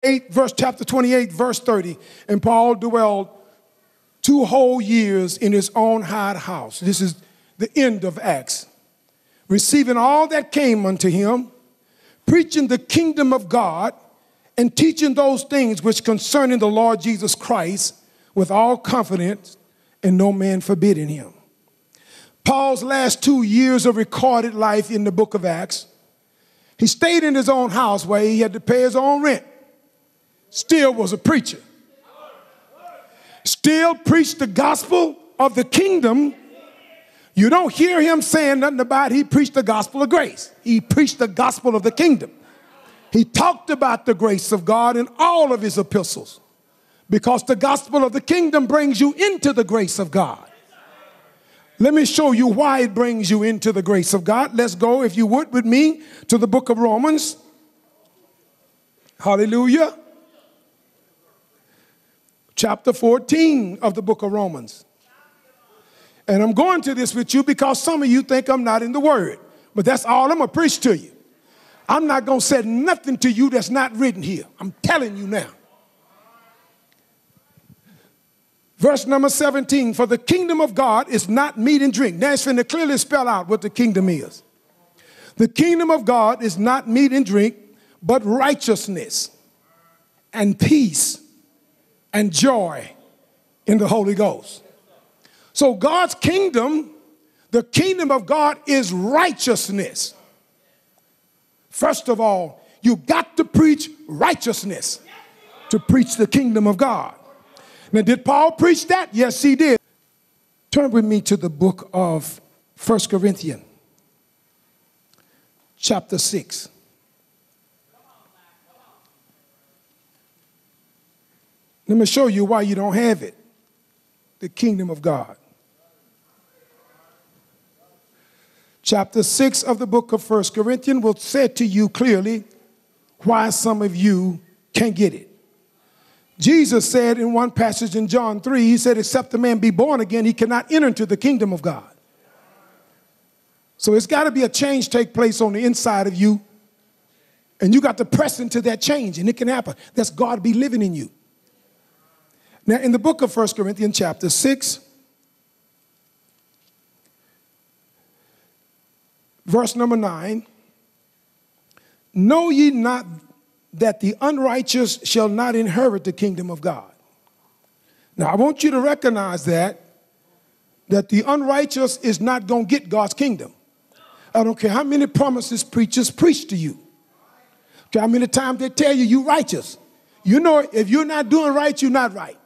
chapter 28, verse 30. And Paul dwelled 2 whole years in his own hired house. This is the end of Acts. Receiving all that came unto him, preaching the kingdom of God, and teaching those things which concerning the Lord Jesus Christ with all confidence, and no man forbidding him. Paul's last 2 years of recorded life in the book of Acts, he stayed in his own house where he had to pay his own rent. Still was a preacher. Still preached the gospel of the kingdom. You don't hear him saying nothing about he preached the gospel of grace. He preached the gospel of the kingdom. He talked about the grace of God in all of his epistles because the gospel of the kingdom brings you into the grace of God. Let me show you why it brings you into the grace of God. Let's go, if you would, with me to the book of Romans. Hallelujah. Chapter 14 of the book of Romans. And I'm going to this with you because some of you think I'm not in the word. But that's all I'm going to preach to you. I'm not going to say nothing to you that's not written here. I'm telling you now. Verse number 17, for the kingdom of God is not meat and drink. Now it's going to clearly spell out what the kingdom is. The kingdom of God is not meat and drink, but righteousness and peace and joy in the Holy Ghost. So God's kingdom, the kingdom of God is righteousness. First of all, you got to preach righteousness to preach the kingdom of God. Now, did Paul preach that? Yes, he did. Turn with me to the book of 1 Corinthians, chapter 6. Let me show you why you don't have it. The kingdom of God. Chapter 6 of the book of 1 Corinthians will say to you clearly why some of you can't get it. Jesus said in one passage in John 3, he said, except a man be born again, he cannot enter into the kingdom of God. So it's got to be a change take place on the inside of you. And you got to press into that change, and it can happen. That's God be living in you. Now, in the book of 1 Corinthians chapter 6, verse number 9, know ye not that the unrighteous shall not inherit the kingdom of God. Now, I want you to recognize that the unrighteous is not going to get God's kingdom. I don't care how many promises preachers preach to you. Okay, how many times they tell you you're righteous. You know, if you're not doing right, you're not right.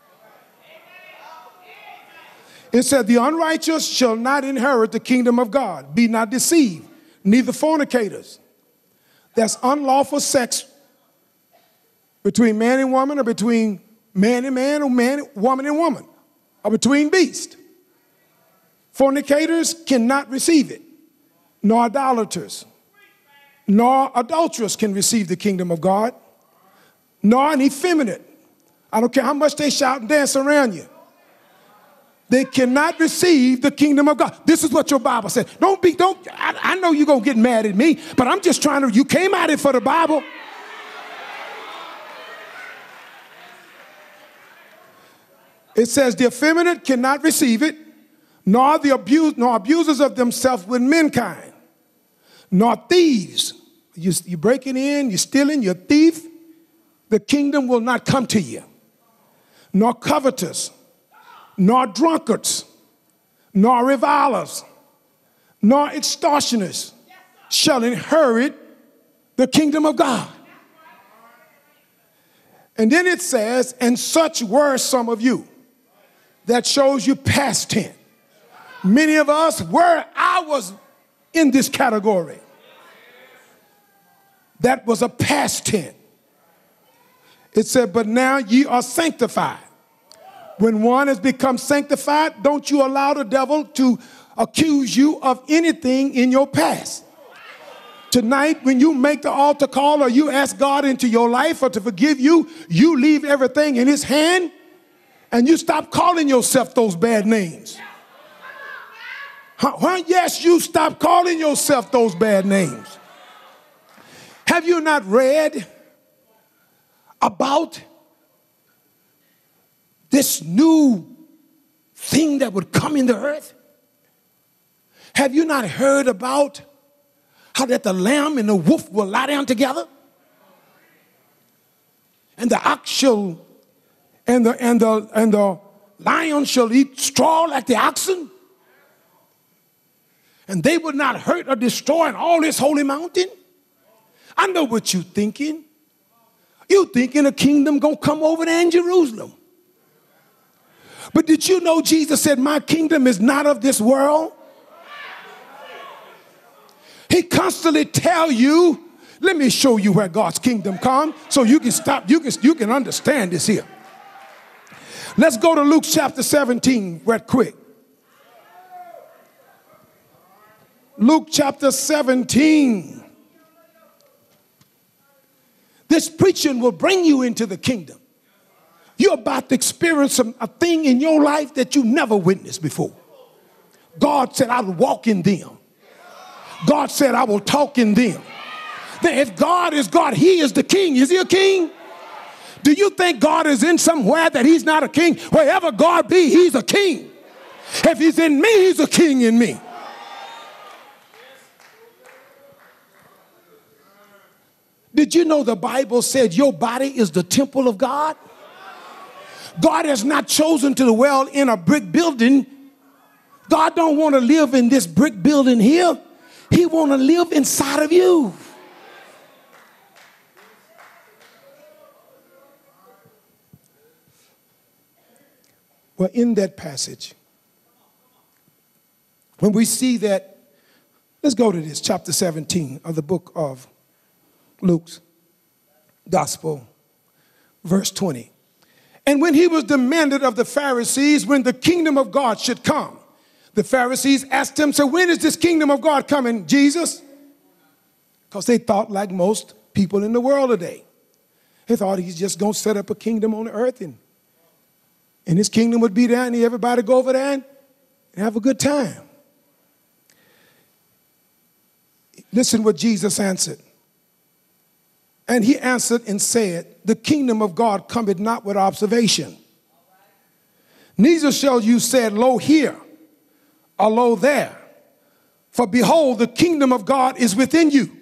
It said, the unrighteous shall not inherit the kingdom of God. Be not deceived, neither fornicators. That's unlawful sex between man and woman, or between man and man, or woman and woman, or between beasts. Fornicators cannot receive it, nor idolaters, nor adulterers can receive the kingdom of God, nor an effeminate. I don't care how much they shout and dance around you. They cannot receive the kingdom of God. This is what your Bible says. I know you're going to get mad at me, but I'm just trying to, you came at it for the Bible. It says the effeminate cannot receive it, nor abusers of themselves with mankind, nor thieves. You're breaking in, you're stealing, you're a thief. The kingdom will not come to you. Nor covetous, nor drunkards, nor revilers, nor extortioners shall inherit the kingdom of God. And then it says, and such were some of you. That shows you past tense. Many of us I was in this category. That was a past tense. It said, but now ye are sanctified. When one has become sanctified, don't you allow the devil to accuse you of anything in your past. Tonight, when you make the altar call or you ask God into your life or to forgive you, you leave everything in his hand and you stop calling yourself those bad names. Yes, you stop calling yourself those bad names. Have you not read about this new thing that would come in the earth? Have you not heard about how that the lamb and the wolf will lie down together? And the ox shall, and the lion shall eat straw like the oxen? And they will not hurt or destroy all this holy mountain? I know what you're thinking. You're thinking a kingdom gonna come over there in Jerusalem. But did you know Jesus said, my kingdom is not of this world? He constantly tell you, let me show you where God's kingdom comes so you can stop, you can understand this here. Let's go to Luke chapter 17 right quick. Luke chapter 17. This preaching will bring you into the kingdom. You're about to experience a thing in your life that you never witnessed before. God said, I will walk in them. God said, I will talk in them. Then if God is God, he is the king. Is he a king? Do you think God is in somewhere that he's not a king? Wherever God be, he's a king. If he's in me, he's a king in me. Did you know the Bible said your body is the temple of God? God has not chosen to dwell in a brick building. God don't want to live in this brick building here. He want to live inside of you. Well, in that passage, when we see that, let's go to this, chapter 17 of the book of Luke's Gospel, verse 20. And when he was demanded of the Pharisees when the kingdom of God should come, the Pharisees asked him, so when is this kingdom of God coming, Jesus? Because they thought like most people in the world today. They thought he's just going to set up a kingdom on the earth and his kingdom would be there and everybody go over there and have a good time. Listen what Jesus answered. And he answered and said, the kingdom of God cometh not with observation. Neither shall you say, lo here, or lo there. For behold, the kingdom of God is within you.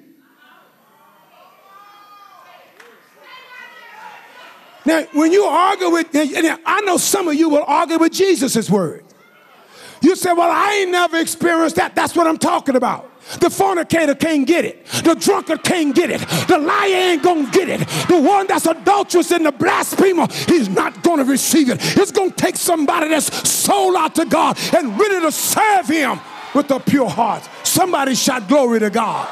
Now, when you argue with, I know some of you will argue with Jesus' word. You say, well, I ain't never experienced that. That's what I'm talking about. The fornicator can't get it. The drunkard can't get it. The liar ain't going to get it. The one that's adulterous and the blasphemer, he's not going to receive it. It's going to take somebody that's sold out to God and ready to serve him with a pure heart. Somebody shout glory to God.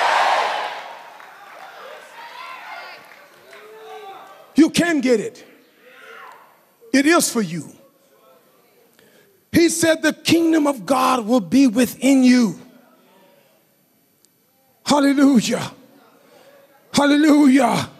You can get it. It is for you. He said the kingdom of God will be within you. Hallelujah. Hallelujah.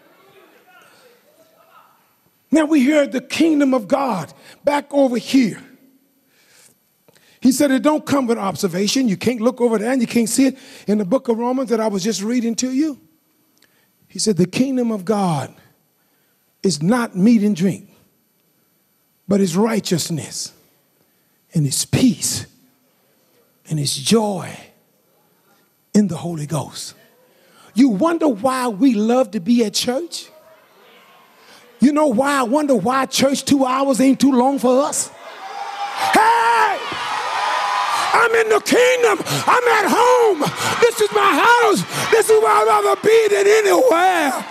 Now we hear the kingdom of God back over here. He said it don't come with observation. You can't look over there and you can't see it. In the book of Romans that I was just reading to you, he said the kingdom of God is not meat and drink, but it's righteousness and it's peace and it's joy in the Holy Ghost. You wonder why we love to be at church? You know why? I wonder why church 2 hours ain't too long for us. Hey! I'm in the kingdom. I'm at home. This is my house. This is where I'd rather be than anywhere.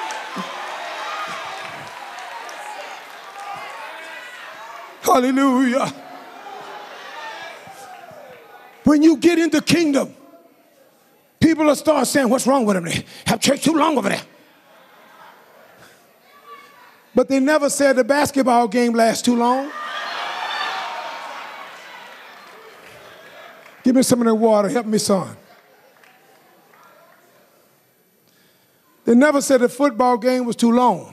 Hallelujah. When you get in the kingdom, people will start saying, what's wrong with them? They have church too long over there. But they never said the basketball game lasts too long. Give me some of that water. Help me, son. They never said the football game was too long.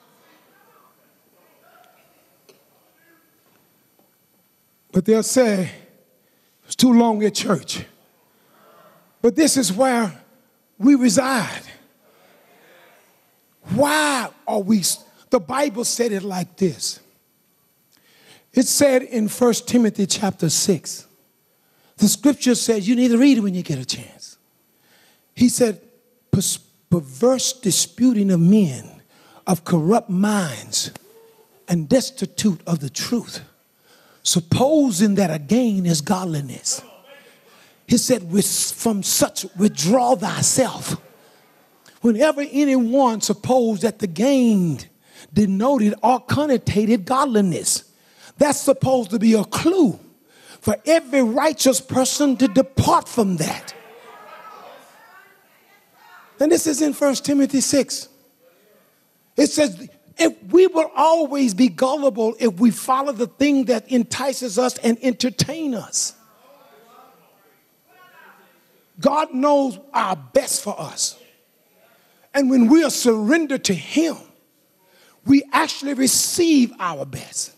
But they'll say it's too long at church. But this is where we reside. Why are we? The Bible said it like this. It said in 1 Timothy chapter 6, the scripture says, you need to read it when you get a chance. He said, perverse disputing of men, of corrupt minds, and destitute of the truth, supposing that a gain is godliness. He said, from such withdraw thyself. Whenever anyone supposed that the gain denoted or connotated godliness, that's supposed to be a clue for every righteous person to depart from that. And this is in 1 Timothy 6. It says, if we will always be gullible if we follow the thing that entices us and entertain us. God knows our best for us. And when we are surrendered to him, we actually receive our best.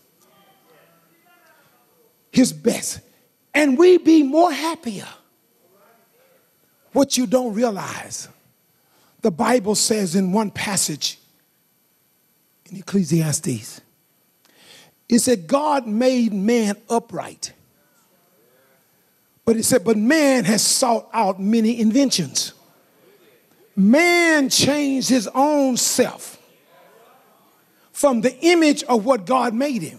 His best. And we be more happier. What you don't realize, the Bible says in one passage in Ecclesiastes, it said God made man upright. But it said, but man has sought out many inventions. Man changed his own self from the image of what God made him.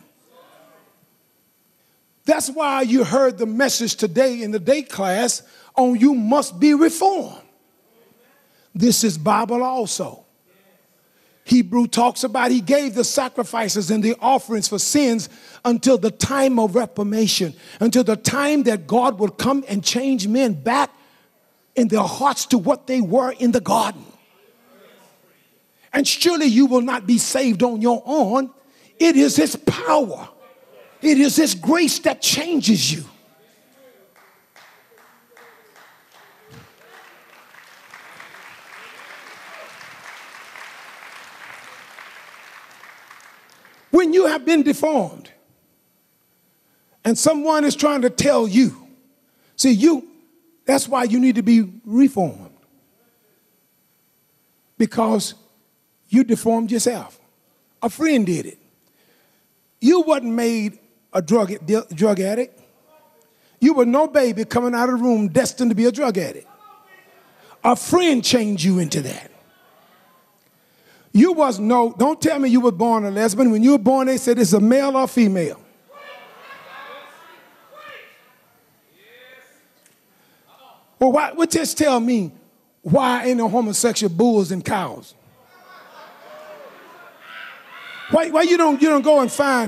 That's why you heard the message today in the day class on you must be reformed. This is Bible also. Hebrew talks about he gave the sacrifices and the offerings for sins until the time of reformation, until the time that God would come and change men back in their hearts to what they were in the garden. And surely you will not be saved on your own. It is his power. It is his grace that changes you. When you have been deformed and someone is trying to tell you, that's why you need to be reformed. Because you deformed yourself. A friend did it. You wasn't made a drug addict. You were no baby coming out of the room destined to be a drug addict. A friend changed you into that. You was don't tell me you were born a lesbian. When you were born, they said it's a male or female. Well, what just tell me why ain't no homosexual bulls and cows? Why you don't go and find?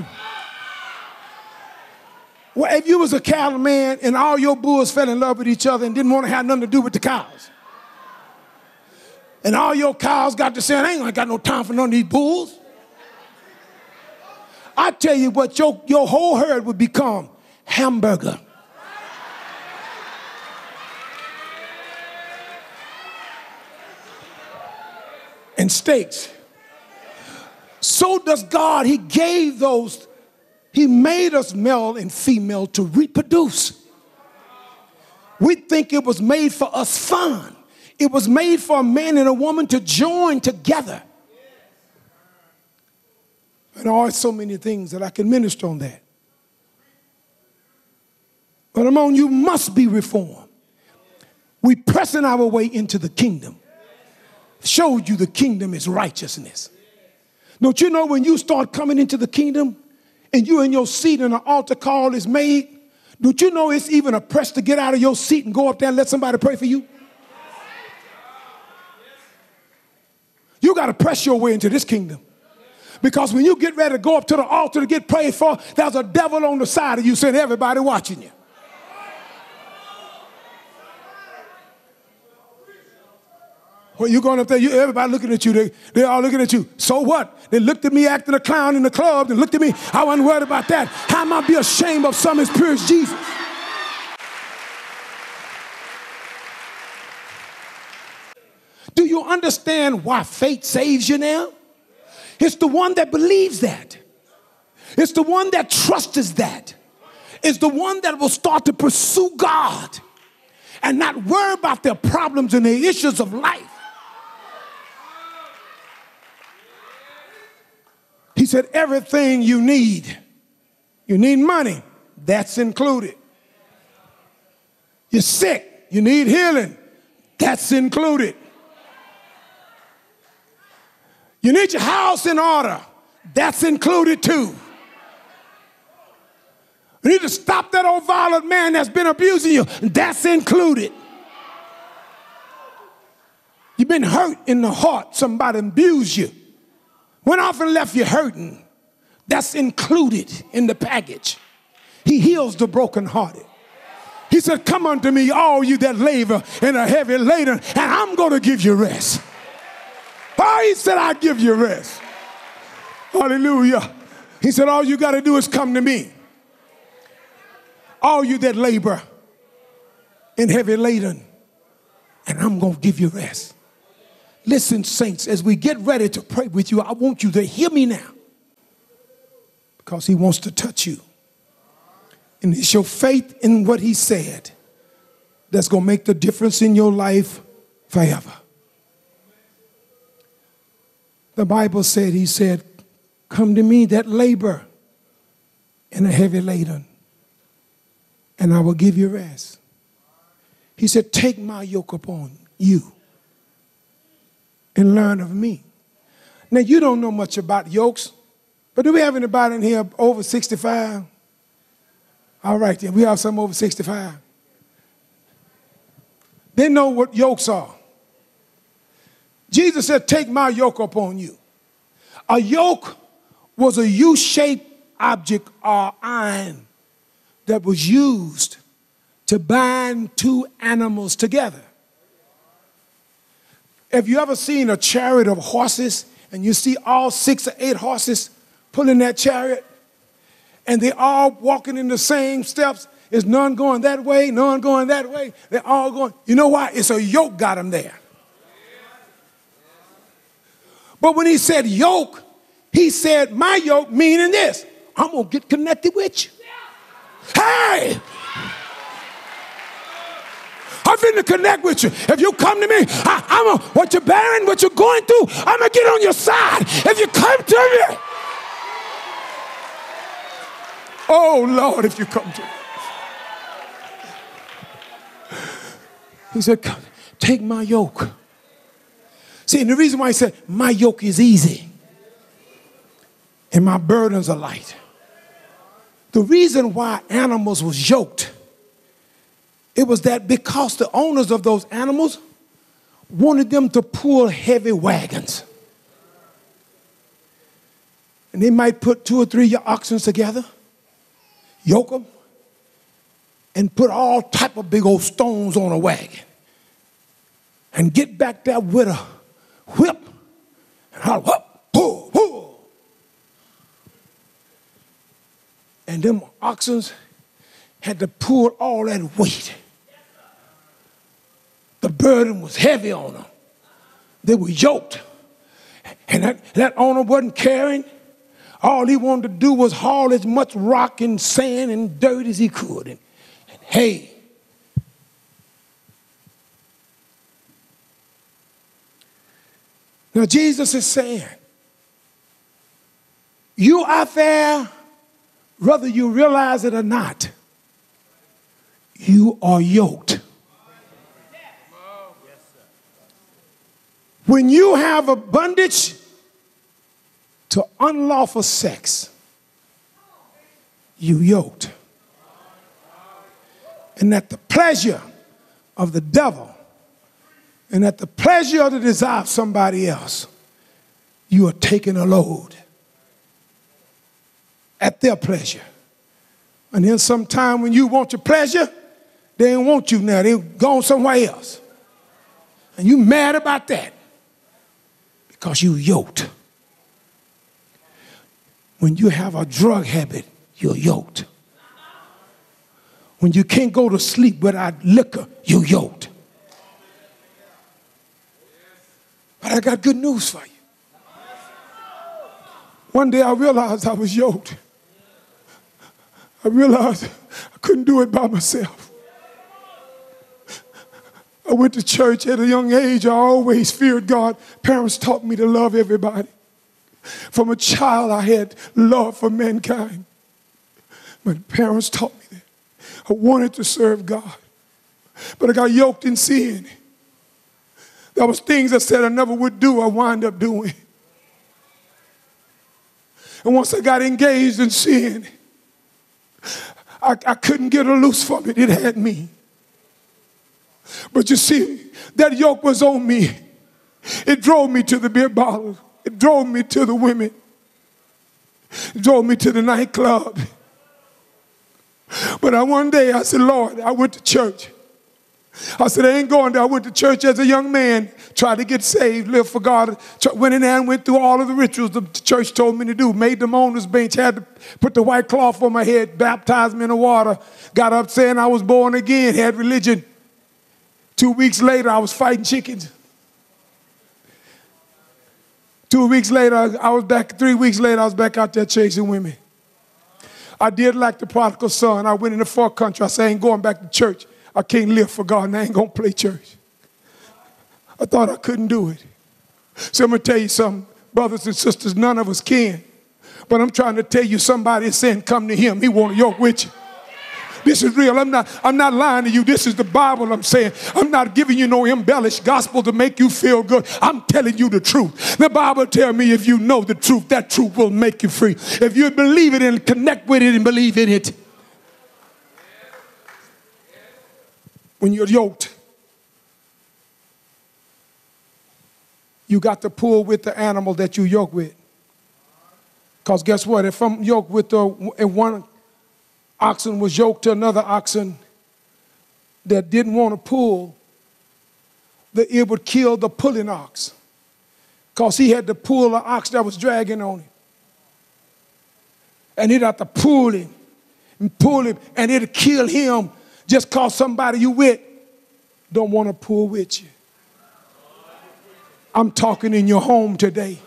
Well, if you was a cattle man and all your bulls fell in love with each other and didn't want to have nothing to do with the cows, and all your cows got to say, I ain't got no time for none of these bulls. I tell you what, your whole herd would become hamburger. And steaks. So does God. He made us male and female to reproduce. We think it was made for us fun. It was made for a man and a woman to join together. And there are so many things that I can minister on that. But you must be reformed. We pressing our way into the kingdom. Showed you the kingdom is righteousness. Don't you know when you start coming into the kingdom and you in your seat and an altar call is made, don't you know it's even a press to get out of your seat and go up there and let somebody pray for you? You got to press your way into this kingdom. Because when you get ready to go up to the altar to get prayed for, there's a devil on the side of you saying everybody watching you. When you're going up there, everybody looking at you. They're all looking at you. So what? They looked at me acting a clown in the club. They looked at me. I wasn't worried about that. How am I be ashamed of some as pure as Jesus? Do you understand why faith saves you now? It's the one that believes that. It's the one that trusts that. It's the one that will start to pursue God and not worry about their problems and their issues of life. said, everything you need. You need money. That's included. You're sick. You need healing. That's included. You need your house in order. That's included too. You need to stop that old violent man that's been abusing you. That's included. You've been hurt in the heart. Somebody abused you. Went off and left you hurting. That's included in the package. He heals the brokenhearted. He said, come unto me, all you that labor and are heavy laden, and I'm going to give you rest. Oh, he said, I'll give you rest. Hallelujah. He said, all you got to do is come to me. All you that labor and heavy laden, and I'm going to give you rest. Listen, saints, as we get ready to pray with you, I want you to hear me now, because he wants to touch you. And it's your faith in what he said that's going to make the difference in your life forever. The Bible said, he said, come to me that labor and are heavy laden, and I will give you rest. He said, take my yoke upon you and learn of me. Now, you don't know much about yokes, but do we have anybody in here over 65? All right, then. We have some over 65. They know what yokes are. Jesus said, take my yoke upon you. A yoke was a U-shaped object or iron that was used to bind two animals together. Have you ever seen a chariot of horses and you see all 6 or 8 horses pulling that chariot? And they're all walking in the same steps. There's none going that way, none going that way. They're all going. You know why? It's a yoke got them there. But when he said yoke, he said my yoke, meaning this. I'm going to get connected with you. Hey! I'm finna connect with you. If you come to me, what you're bearing, what you're going through, I'm going to get on your side. If you come to me. Oh, Lord, if you come to me. He said, take my yoke. See, and the reason why he said, my yoke is easy and my burdens are light. The reason why animals was yoked, it was that because the owners of those animals wanted them to pull heavy wagons. And they might put 2 or 3 oxen together, yoke them, and put all type of big old stones on a wagon. And get back there with a whip and holler, whoop, pull, pull. And them oxen had to pull all that weight. The burden was heavy on them. They were yoked. And that owner wasn't caring. All he wanted to do was haul as much rock and sand and dirt as he could. And hay. Now Jesus is saying, you out there, whether you realize it or not, you are yoked. When you have a bondage to unlawful sex, you yoked. And at the pleasure of the devil, and at the pleasure of the desire of somebody else, you are taking a load at their pleasure. And then sometime when you want your pleasure, they don't want you now. They're gone somewhere else. And you mad about that because you yoked. When you have a drug habit, you're yoked. When you can't go to sleep without liquor, you're yoked. But I got good news for you. One day I realized I was yoked. I realized I couldn't do it by myself. I went to church at a young age. I always feared God. Parents taught me to love everybody. From a child, I had love for mankind. My parents taught me that. I wanted to serve God, but I got yoked in sin. There was things I said I never would do, I wound up doing. And once I got engaged in sin, I couldn't get a loose from it. It had me. But you see, that yoke was on me. It drove me to the beer bottle. It drove me to the women. It drove me to the nightclub. But one day I said, Lord, I went to church. I said, I ain't going there. I went to church as a young man, tried to get saved, live for God. Went in there and went through all of the rituals the church told me to do. Made the mourner's bench, had to put the white cloth on my head, baptized me in the water. Got up saying I was born again, had religion. 2 weeks later, I was fighting chickens. 2 weeks later, I was back. 3 weeks later, I was back out there chasing women. I did like the prodigal son. I went in the far country. I said, I ain't going back to church. I can't live for God and I ain't going to play church. I thought I couldn't do it. So I'm going to tell you something, brothers and sisters, none of us can. But I'm trying to tell you, somebody is saying, come to him. He want to yoke with you. This is real. I'm not lying to you. This is the Bible I'm saying. I'm not giving you no embellished gospel to make you feel good. I'm telling you the truth. The Bible tells me if you know the truth, that truth will make you free. If you believe it and connect with it and believe in it. When you're yoked, you got to pull with the animal that you yoke with. Because guess what? If I'm yoked with if one oxen was yoked to another oxen that didn't want to pull, it would kill the pulling ox. Because he had to pull the ox that was dragging on him. And he'd have to pull him, and it'd kill him just because somebody you with don't want to pull with you. I'm talking in your home today.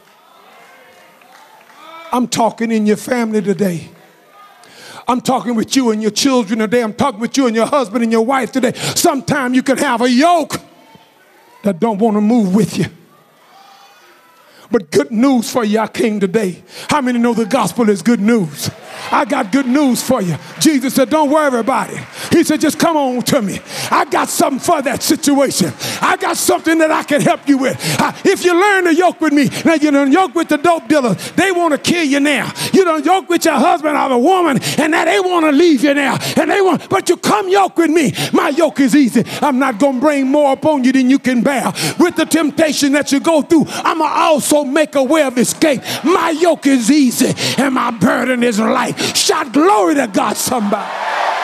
I'm talking in your family today. I'm talking with you and your children today. I'm talking with you and your husband and your wife today. Sometimes you can have a yoke that don't want to move with you. But good news for you, I came today. How many know the gospel is good news? I got good news for you. Jesus said, don't worry about it. He said, just come on to me. I got something for that situation. I got something that I can help you with. If you learn to yoke with me, now you don't yoke with the dope dealers. They want to kill you now. You don't yoke with your husband or the woman, and now they want to leave you now. But you come yoke with me. My yoke is easy. I'm not going to bring more upon you than you can bear. With the temptation that you go through, I'm going to also make a way of escape. My yoke is easy, and my burden is light. Shout glory to God, somebody.